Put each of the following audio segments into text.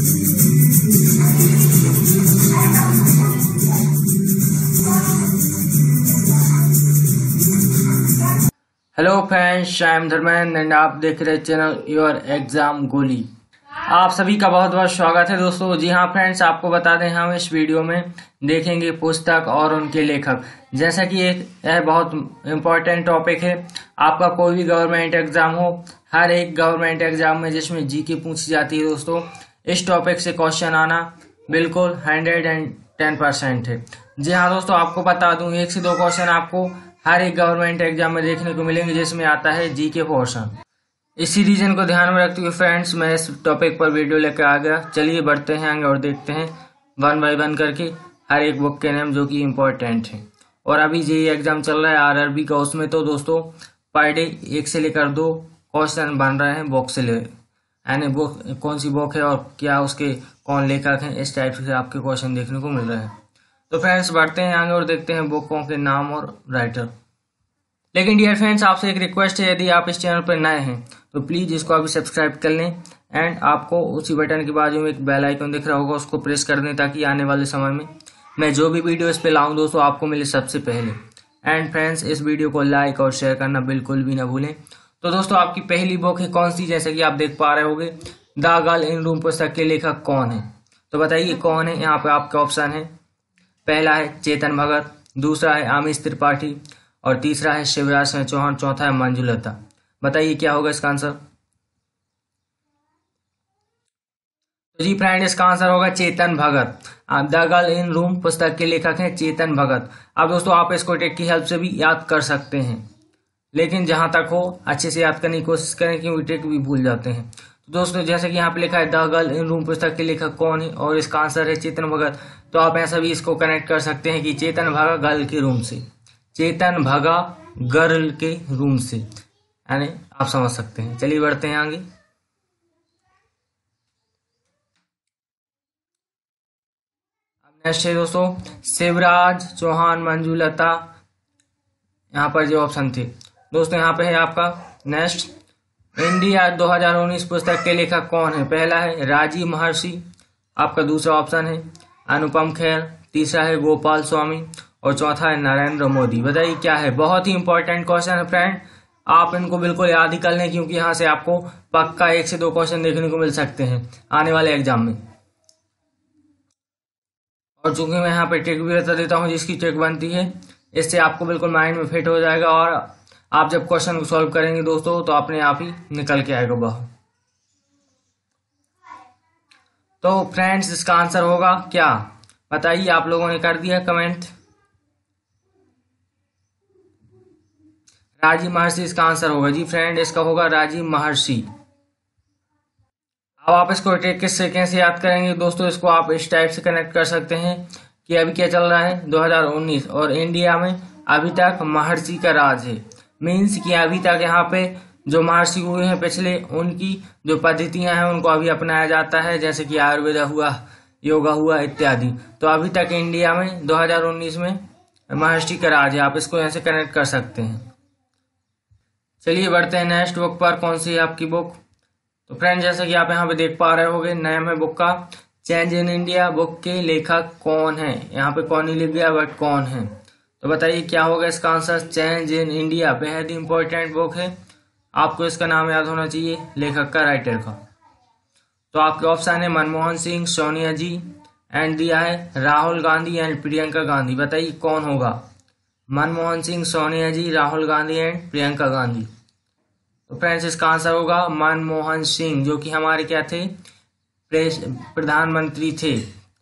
Hello friends, I am Dharmendra and आप देख रहे चैनल योर एग्जाम गोली। आप सभी का बहुत बहुत स्वागत है दोस्तों। जी हाँ फ्रेंड्स, आपको बता दें हम इस वीडियो में देखेंगे पुस्तक और उनके लेखक। जैसा कि यह बहुत इम्पोर्टेंट टॉपिक है। आपका कोई भी गवर्नमेंट एग्जाम हो, हर एक गवर्नमेंट एग्जाम में जिसमें जीके पूछी जाती है दोस्तों, इस टॉपिक से क्वेश्चन आना बिल्कुल 110% है। जी हाँ दोस्तों, आपको बता दूं 1 से 2 क्वेश्चन आपको हर एक गवर्नमेंट एग्जाम में देखने को मिलेंगे जिसमें आता है जीके पोर्शन। इसी रीजन को ध्यान में रखते हुए फ्रेंड्स मैं इस टॉपिक पर वीडियो लेकर आ गया। चलिए बढ़ते हैं आगे और देखते हैं 1 बाय 1 करके हर एक बुक के नाम जो कि इम्पोर्टेंट है। और अभी जेईई एग्जाम चल रहा है आरआरबी का, उसमें तो दोस्तों पर डे 1 से लेकर 2 क्वेश्चन बन रहे हैं बुक से ले, यानी बुक कौन सी बुक है और क्या उसके कौन लेखक हैं, इस टाइप से आपके क्वेश्चन देखने को मिल रहे हैं। तो फ्रेंड्स बढ़ते हैं आगे और देखते हैं बुकों के नाम और राइटर। लेकिन डियर फ्रेंड्स, आपसे एक रिक्वेस्ट है, यदि आप इस चैनल पर नए हैं तो प्लीज इसको अभी सब्सक्राइब कर लें एंड आपको उसी बटन के बाजू में एक बेल आइकन दिख रहा होगा, उसको प्रेस कर दें ताकि आने वाले समय में मैं जो भी वीडियो इस पे लाऊं दोस्तों आपको मिले सबसे पहले। एंड फ्रेंड्स, इस वीडियो को लाइक और शेयर करना बिल्कुल भी ना भूलें। तो दोस्तों आपकी पहली बुक है कौन सी, जैसे कि आप देख पा रहे होंगे द गर्ल इन रूम पुस्तक के लेखक कौन है। तो बताइए कौन है। यहाँ पे आपका ऑप्शन है, पहला है चेतन भगत, दूसरा है आमिष त्रिपाठी और तीसरा है शिवराज सिंह चौहान, चौथा है मंजुलता। बताइए क्या होगा इसका आंसर। तो जी फ्रेंड, इसका आंसर होगा चेतन भगत। आप द गर्ल इन रूम पुस्तक के लेखक हैं चेतन भगत। अब दोस्तों आप इसको ट्रिक की हेल्प से भी याद कर सकते हैं, लेकिन जहां तक हो अच्छे से याद करने की कोशिश करें क्योंकि ट्रिक भी भूल जाते हैं। तो दोस्तों जैसे कि यहाँ पे लिखा है द गर्ल इन रूम पुस्तक के लेखक कौन है और इसका आंसर है चेतन भगत, तो आप ऐसा भी इसको कनेक्ट कर सकते हैं कि चेतन भगा गर्ल के रूम से, चेतन भगा गर्ल के रूम से, यानी आप समझ सकते हैं। चलिए बढ़ते हैं आगे। अब नेक्स्ट है दोस्तों शिवराज चौहान मंजुलता, यहाँ पर जो ऑप्शन थे दोस्तों यहाँ पे है आपका नेक्स्ट इंडिया 2019 पुस्तक के लेखक कौन है। पहला है राजीव महर्षि, आपका दूसरा ऑप्शन है अनुपम खेर, तीसरा है गोपाल स्वामी और चौथा है नरेंद्र मोदी। बताइए क्या है। बहुत ही इंपॉर्टेंट क्वेश्चन है फ्रेंड, आप इनको बिल्कुल याद ही कर लें क्योंकि यहाँ से आपको पक्का 1 से 2 क्वेश्चन देखने को मिल सकते हैं आने वाले एग्जाम में। और चूंकि मैं यहाँ पे ट्रिक भी बता देता हूँ जिसकी ट्रिक बनती है, इससे आपको बिल्कुल माइंड में फिट हो जाएगा और आप जब क्वेश्चन को सॉल्व करेंगे दोस्तों तो अपने आप ही निकल के आएगा बाहर। तो फ्रेंड्स इसका आंसर होगा क्या, बताइए। आप लोगों ने कर दिया कमेंट। राजीव महर्षि इसका आंसर होगा। जी फ्रेंड, इसका होगा राजीव महर्षि। अब आप इसको ट्रिक किस सेकेंड से याद करेंगे दोस्तों, इसको आप इस टाइप से कनेक्ट कर सकते हैं कि अभी क्या चल रहा है 2019 और इंडिया में अभी तक महर्षि का राज है। मीन्स कि अभी तक यहाँ पे जो महर्षि हुए हैं पिछले, उनकी जो पद्धतियां हैं उनको अभी अपनाया जाता है, जैसे कि आयुर्वेद हुआ, योगा हुआ इत्यादि। तो अभी तक इंडिया में 2019 में महर्षि का राज है, आप इसको ऐसे कनेक्ट कर सकते हैं। चलिए बढ़ते हैं नेक्स्ट बुक पर। कौन सी है आपकी बुक। तो फ्रेंड जैसे कि आप यहाँ पे देख पा रहे होंगे नाम है बुक का चेंज इन इंडिया। बुक के लेखक कौन है, यहाँ पे कौन ही लिख गया बट कौन है। तो बताइए क्या होगा इसका आंसर। चेंज इन इंडिया बेहद ही इंपॉर्टेंट बुक है, आपको इसका नाम याद होना चाहिए लेखक का, राइटर का। तो आपके ऑप्शन है मनमोहन सिंह, सोनिया जी एंड दिया है राहुल गांधी एंड प्रियंका गांधी। बताइए कौन होगा। मनमोहन सिंह, सोनिया जी, राहुल गांधी एंड प्रियंका गांधी। तो फ्रेंड्स इसका आंसर होगा मनमोहन सिंह, जो कि हमारे क्या थे, प्रधानमंत्री थे।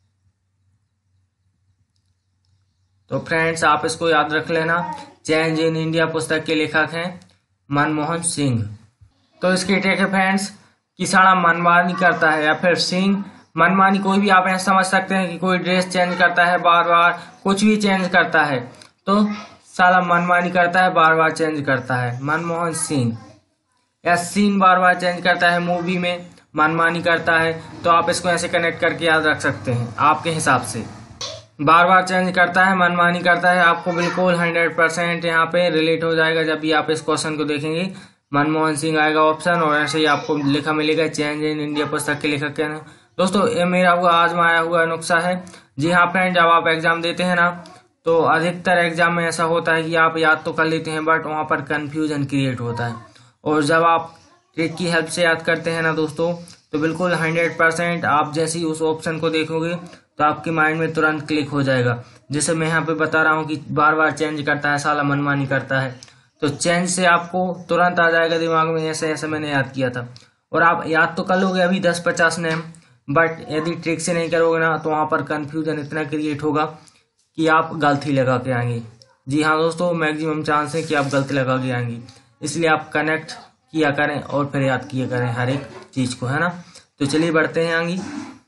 तो फ्रेंड्स आप इसको याद रख लेना, चेंज इन इंडिया पुस्तक के लेखक हैं मनमोहन सिंह। तो इसकी ट्रिक है फ्रेंड्स कि सारा मनमानी करता है या फिर सिंह मनमानी, कोई भी आप ऐसा समझ सकते हैं कि कोई ड्रेस चेंज करता है बार बार, कुछ भी चेंज करता है तो साला मनमानी करता है, बार बार चेंज करता है मनमोहन सिंह। या सीन बार बार चेंज करता है मूवी में, मनमानी करता है, तो आप इसको ऐसे कनेक्ट करके याद रख सकते हैं आपके हिसाब से। बार बार चेंज करता है, मनमानी करता है, आपको बिल्कुल 100% यहाँ पे रिलेट हो जाएगा जब भी आप इस क्वेश्चन को देखेंगे। मनमोहन सिंह आएगा ऑप्शन और ऐसे ही आपको लिखा मिलेगा चेंज इन इंडिया पुस्तक के लेखक क्या है दोस्तों ये मेरा हुआ आजमाया हुआ नुस्खा है। जी हाँ फ्रेंड, जब आप एग्जाम देते हैं ना तो अधिकतर एग्जाम में ऐसा होता है कि आप याद तो कर लेते हैं बट वहाँ पर कंफ्यूजन क्रिएट होता है। और जब आप ट्रिक की हेल्प से याद करते हैं ना दोस्तों, तो बिल्कुल 100% आप जैसे ही उस ऑप्शन को देखोगे तो आपके माइंड में तुरंत क्लिक हो जाएगा। जैसे मैं यहाँ पे बता रहा हूँ कि बार बार चेंज करता है, साला मनमानी करता है, तो चेंज से आपको तुरंत आ जाएगा दिमाग में ऐसे ऐसे मैंने याद किया था। और आप याद तो कर लोगे अभी 10-50 नेम, बट यदि ट्रिक से नहीं करोगे ना तो वहाँ पर कंफ्यूजन इतना क्रिएट होगा कि आप गलती लगा के आएंगे। जी हाँ दोस्तों, मैक्सिमम चांस है कि आप गलती लगा के आएंगे। इसलिए आप कनेक्ट किया करें और फिर याद किया करें हर एक चीज को, है ना। तो चलिए बढ़ते हैं आगे।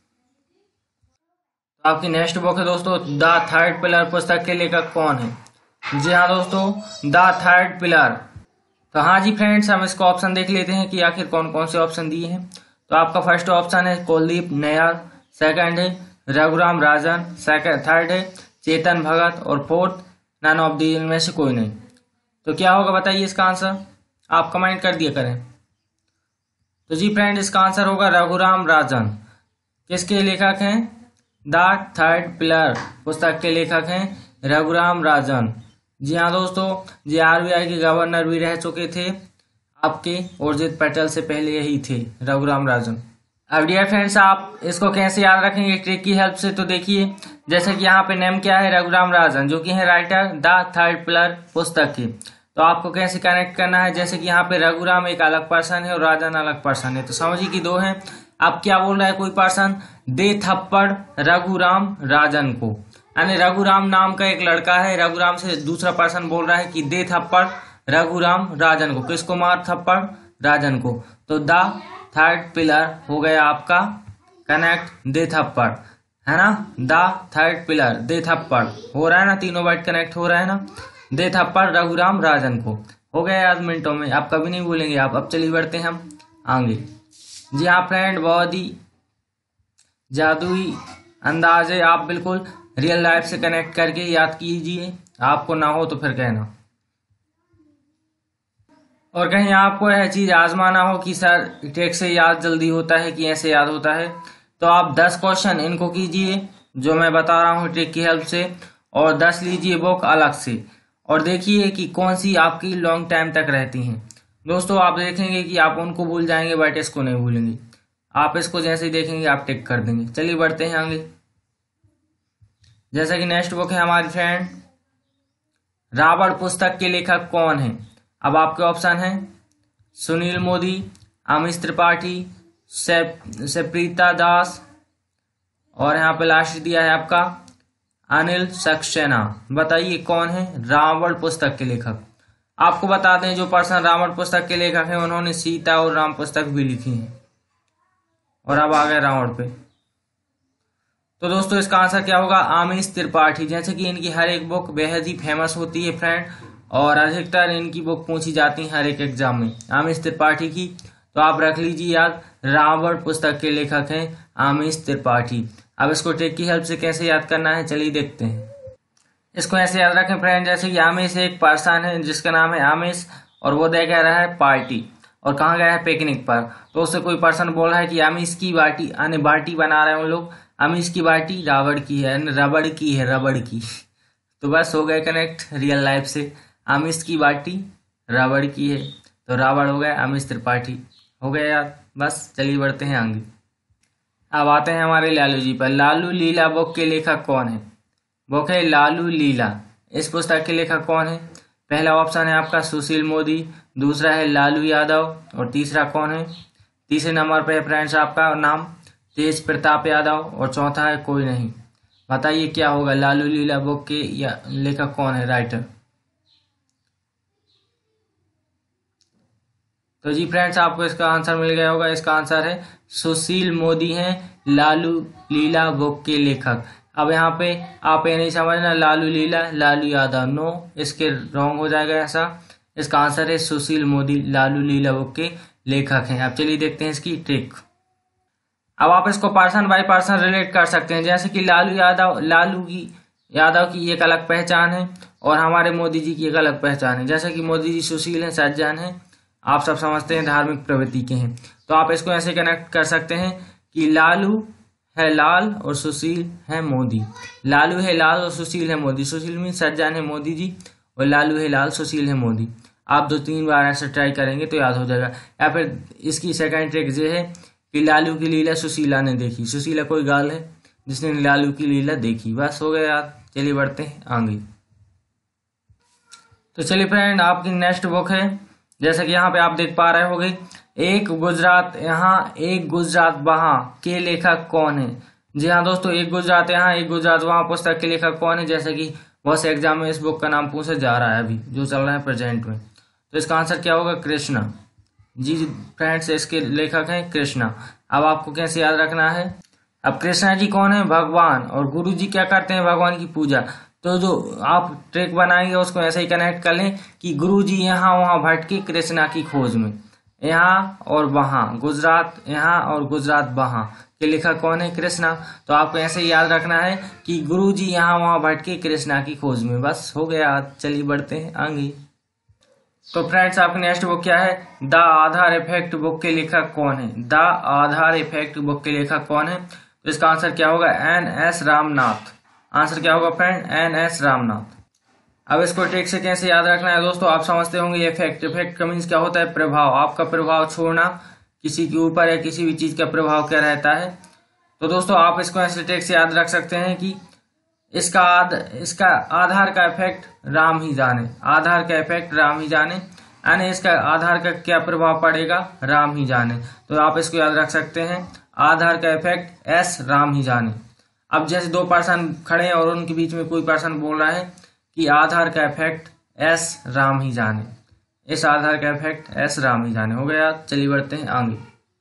तो आपकी नेक्स्ट बुक है दोस्तों द थर्ड पिलर। पुस्तक के लेखक कौन है? जी हाँ दोस्तों, द थर्ड पिलर। तो हाँ जी फ्रेंड्स, हम इसको ऑप्शन देख लेते हैं कि आखिर कौन कौन से ऑप्शन दिए हैं। तो आपका फर्स्ट ऑप्शन है कुलदीप नैयर, सेकंड है रघुराम राजन, थर्ड है चेतन भगत और फोर्थ नन ऑफ दी इनमें से कोई नहीं। तो क्या होगा बताइए इसका आंसर, आप कमेंट कर दिया करें। तो जी फ्रेंड, इसका आंसर होगा रघुराम राजन। किसके लेखक हैं? द थर्ड पिलर पुस्तक के लेखक हैं रघुराम राजन। जी हाँ दोस्तों, जी आरबीआई के गवर्नर भी रह चुके थे आपके उर्जित पटेल से पहले, यही थे रघुराम राजन। अब डियर फ्रेंड्स, आप इसको कैसे याद रखेंगे ट्रिक की हेल्प से? तो देखिए, जैसे कि यहाँ पे नेम क्या है, रघुराम राजन, जो कि है राइटर द थर्ड पिलर पुस्तक की। तो आपको कैसे कनेक्ट करना है, जैसे कि यहाँ पे रघुराम एक अलग पर्सन है और राजन अलग पर्सन है, तो समझिए कि दो हैं। अब क्या बोल रहा है कोई पर्सन, दे थप्पड़ रघुराम राजन को, यानी रघुराम नाम का एक लड़का है, रघुराम से दूसरा पर्सन बोल रहा है कि दे थप्पड़ रघुराम राजन को। किसको मार थप्पड़? राजन को। तो द थर्ड पिलर हो गया आपका कनेक्ट दे थप्पड़, है ना। द थर्ड पिलर दे थप्पड़ हो रहा है ना, तीनों वर्ड कनेक्ट हो रहा है ना। दे थप्पड़ रघुराम राजन को हो गया याद मिनटों में, आप कभी नहीं भूलेंगे आप। अब चलिए बढ़ते हैं हम आगे। जी हाँ फ्रेंड, बहुत ही जादुई अंदाज है, आप बिल्कुल रियल लाइफ से कनेक्ट करके याद कीजिए, आपको ना हो तो फिर कहना। और कहीं आपको यह चीज आजमाना हो कि सर ट्रिक से याद जल्दी होता है कि ऐसे याद होता है, तो आप 10 क्वेश्चन इनको कीजिए जो मैं बता रहा हूँ ट्रिक की हेल्प से, और 10 लीजिए बुक अलग से, और देखिए कि कौन सी आपकी लॉन्ग टाइम तक रहती हैं। दोस्तों आप देखेंगे कि आप उनको भूल जाएंगे बट इसको नहीं भूलेंगे। आप इसको जैसे ही देखेंगे आप टिक कर देंगे। चलिए बढ़ते हैं आगे। जैसा कि नेक्स्ट बुक है हमारी फ्रेंड रावण पुस्तक के लेखक कौन है? अब आपके ऑप्शन हैं सुनील मोदी, अमित त्रिपाठी, सेप्रीता दास, और यहाँ पे लास्ट दिया है आपका अनिल सक्सेना। बताइए कौन है रावण पुस्तक के लेखक? आपको बता दें जो पर्सन रावण पुस्तक के लेखक हैं उन्होंने सीता और राम पुस्तक भी लिखी है। और अब आ गए रावण पे, तो दोस्तों इसका आंसर क्या होगा? अमित त्रिपाठी। जैसे कि इनकी हर एक बुक बेहद ही फेमस होती है फ्रेंड, और अधिकतर इनकी बुक पूछी जाती है हर एक एग्जाम में, अमित त्रिपाठी की। तो आप रख लीजिए याद, रावण पुस्तक के लेखक हैं अमित त्रिपाठी। अब इसको ट्रिक की हेल्प से कैसे याद करना है चलिए देखते हैं। इसको ऐसे याद रखें फ्रेंड, जैसे कि आमिष एक पर्सन है जिसका नाम है आमिष, और वो दे कह रहा है पार्टी, और कहाँ गया है? पिकनिक पर। तो उससे कोई पर्सन बोल रहा है कि आमिष की बाटी, यानी बाटी बना रहे हैं उन लोग, आमिष की बाटी रावण की है, रबड़ की है, रबड़ की। तो बस हो गए कनेक्ट रियल लाइफ से, आमिष की बाटी रावण की है, तो रावण हो गया अमित त्रिपाठी, हो गया याद। बस चलिए बढ़ते हैं आगे। अब आते हैं हमारे लालू जी पर। लालू लीला बुक के लेखक कौन है? बुक है लालू लीला, इस पुस्तक के लेखक कौन है? पहला ऑप्शन है आपका सुशील मोदी, दूसरा है लालू यादव, और तीसरा कौन है? तीसरे नंबर पे फ्रेंड्स आपका नाम तेज प्रताप यादव, और चौथा है कोई नहीं। बताइए क्या होगा, लालू लीला बुक के या लेखक कौन है, राइटर? तो जी फ्रेंड्स आपको इसका आंसर मिल गया होगा। इसका आंसर है सुशील मोदी हैं लालू लीला बुक के लेखक। अब यहाँ पे आप ये नहीं समझना लालू लीला लालू यादव, नो, इसके रॉन्ग हो जाएगा ऐसा। इसका आंसर है सुशील मोदी लालू लीला बुक के लेखक हैं। अब चलिए देखते हैं इसकी ट्रिक। अब आप इसको पर्सन बाय पर्सन रिलेट कर सकते हैं, जैसे कि लालू यादव की एक अलग पहचान है और हमारे मोदी जी की एक अलग पहचान है। जैसे कि मोदी जी सुशील हैं, सज्जन हैं, आप सब समझते हैं, धार्मिक प्रवृत्ति के हैं। तो आप इसको ऐसे कनेक्ट कर सकते हैं कि लालू है लाल और सुशील है मोदी। लालू है लाल और सुशील है मोदी। सुशील मीन सज्जन है मोदी जी, और लालू है लाल सुशील है मोदी। आप 2-3 बार ऐसे ट्राई करेंगे तो याद हो जाएगा। या फिर इसकी सेकंड ट्रिक ये है कि लालू की लीला सुशीला ने देखी। सुशीला कोई गाल है जिसने लालू की लीला देखी। बस हो गया याद। चलिए बढ़ते हैं आगे। तो चलिए फ्रेंड, आपकी नेक्स्ट बुक है, जैसा कि यहाँ पे आप देख पा रहे होंगे, एक गुजरात यहाँ एक गुजरात वहां के लेखक कौन है। जी हाँ दोस्तों, एक गुजरात यहाँ एक गुजरात वहां पुस्तक के लेखक कौन है, जैसे कि बहुत से एग्जाम में इस बुक का नाम पूछा जा रहा है अभी जो चल रहा है प्रेजेंट में। तो इसका आंसर क्या होगा? कृष्णा। जी फ्रेंड्स, इसके लेखक हैं कृष्णा। अब आपको कैसे याद रखना है? अब कृष्णा जी कौन है? भगवान। और गुरु जी क्या करते हैं? भगवान की पूजा। तो जो आप ट्रिक बनाएंगे उसको ऐसे ही कनेक्ट कर लें कि गुरु जी यहाँ वहां भटके कृष्णा की खोज में। यहाँ और वहां, गुजरात यहाँ और गुजरात वहां के लेखक कौन है? कृष्णा। तो आपको ऐसे ही याद रखना है कि गुरु जी यहाँ वहां भटके कृष्णा की खोज में। बस हो गया। चलिए बढ़ते हैं आगे। तो फ्रेंड्स, आपकी नेक्स्ट बुक क्या है? द आधार इफेक्ट बुक के लेखक कौन है? द आधार इफेक्ट बुक के लेखक कौन है? तो इसका आंसर क्या होगा? NS रामनाथ। आंसर क्या होगा फ्रेंड? NS रामनाथ। अब इसको ट्रिक से कैसे याद रखना है दोस्तों, आप समझते होंगे। इफेक्ट, इफेक्ट का मीन्स क्या होता है? प्रभाव। आपका प्रभाव छोड़ना, किसी के ऊपर या किसी भी चीज का प्रभाव क्या रहता है। तो दोस्तों आप इसको ऐसे ट्रिक से याद रख सकते हैं कि इसका आधार का इफेक्ट राम ही जाने। आधार का इफेक्ट राम ही जाने, यानी इसका आधार का क्या प्रभाव पड़ेगा? राम ही जाने। तो आप इसको याद रख सकते हैं, आधार का इफेक्ट S राम ही जाने। अब जैसे 2 पर्सन खड़े हैं और उनके बीच में कोई पर्सन बोल रहा है कि आधार का इफेक्ट S राम ही जाने। इस आधार का इफेक्ट S राम ही जाने। हो गया। चलिए बढ़ते हैं आगे।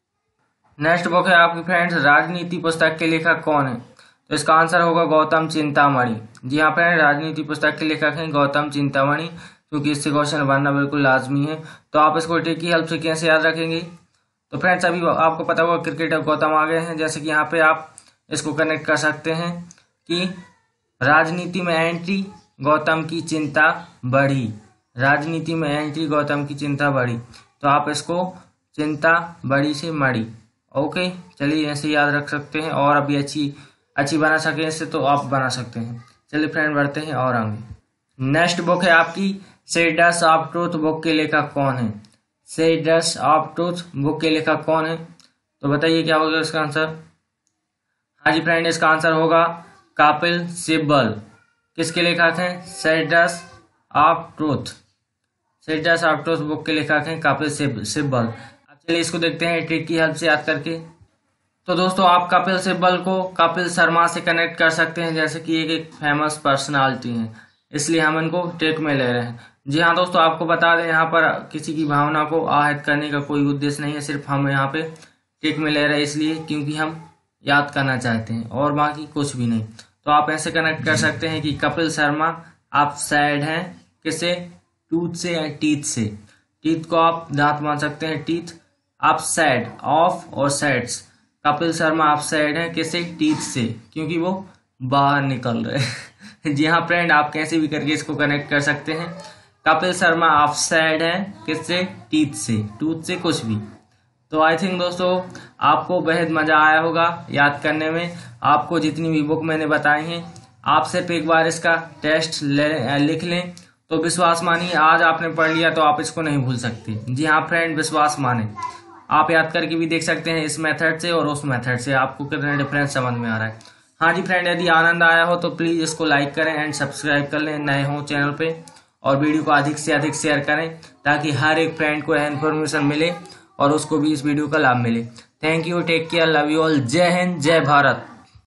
नेक्स्ट बुक है आपकी फ्रेंड्स, राजनीति पुस्तक के लेखक कौन है? तो इसका आंसर होगा गौतम चिंतामणि। जी हाँ फ्रेंड, राजनीति पुस्तक के लेखक हैं गौतम चिंतामणि, क्योंकि इससे क्वेश्चन बनना बिल्कुल लाजमी है। तो आप इसको ट्रिक की हेल्प से कैसे याद रखेंगे? तो फ्रेंड्स, अभी आपको पता होगा क्रिकेटर गौतम आ गए हैं। जैसे कि यहाँ पे आप इसको कनेक्ट कर सकते हैं कि राजनीति में एंट्री, गौतम की चिंता बढ़ी। राजनीति में एंट्री, गौतम की चिंता बढ़ी। तो आप इसको चिंता बड़ी से मड़ी। ओके, चलिए ऐसे याद रख सकते हैं। और अभी अच्छी बना सके इससे तो आप बना सकते हैं। चलिए फ्रेंड बढ़ते हैं और आगे। नेक्स्ट बुक है आपकी सेडस ऑफ ट्रूथ बुक के लेखक कौन है? सेडस ऑफ ट्रूथ बुक के लेखक कौन है? तो बताइए क्या होगा इसका आंसर? हाँ जी फ्रेंड, इसका आंसर होगा कपिल सिब्बल। किसके लेखक हैं? Seeds of truth. Seeds of truth book के लेखक हैं कपिल सिब्बल। अब चलिए इसको देखते हैं ट्रिक की हेल्प से याद करके। तो दोस्तों आप कपिल सिब्बल को कपिल शर्मा से कनेक्ट कर सकते हैं, जैसे कि एक फेमस पर्सनालिटी है, इसलिए हम इनको ट्रिक में ले रहे हैं। जी हाँ दोस्तों, आपको बता दें यहाँ पर किसी की भावना को आहत करने का कोई उद्देश्य नहीं है, सिर्फ हम यहाँ पे ट्रिक में ले रहे हैं इसलिए क्योंकि हम याद करना चाहते हैं और बाकी कुछ भी नहीं। तो आप ऐसे कनेक्ट कर सकते हैं कि कपिल शर्मा आप सैड हैं, किससे? टूथ से या टीथ से। टीथ को आप दांत मान सकते हैं, टीथ। आप सैड, ऑफ और सैड्स। कपिल शर्मा आप सैड हैं, किससे? टीथ से, क्योंकि वो बाहर निकल रहे हैं। जी हाँ फ्रेंड, आप कैसे भी करके इसको कनेक्ट कर सकते हैं। कपिल शर्मा आप सैड हैं, किससे? टीथ से, टूथ से कुछ भी। तो आई थिंक दोस्तों आपको बेहद मजा आया होगा याद करने में। आपको जितनी भी बुक मैंने बताई हैं, आप सिर्फ एक बार इसका टेस्ट लिख लें तो विश्वास मानिए, आज आपने पढ़ लिया तो आप इसको नहीं भूल सकते। जी हाँ फ्रेंड, विश्वास माने। आप याद करके भी देख सकते हैं इस मेथड से और उस मेथड से, आपको कितना डिफरेंस समझ में आ रहा है। हाँ जी फ्रेंड, यदि आनंद आया हो तो प्लीज इसको लाइक करें एंड सब्सक्राइब कर लें नए हो चैनल पे, और वीडियो को अधिक से अधिक शेयर करें ताकि हर एक फ्रेंड को इन्फॉर्मेशन मिले और उसको भी इस वीडियो का लाभ मिले। Thank you, take care, love you all. जय हिंद, जय भारत।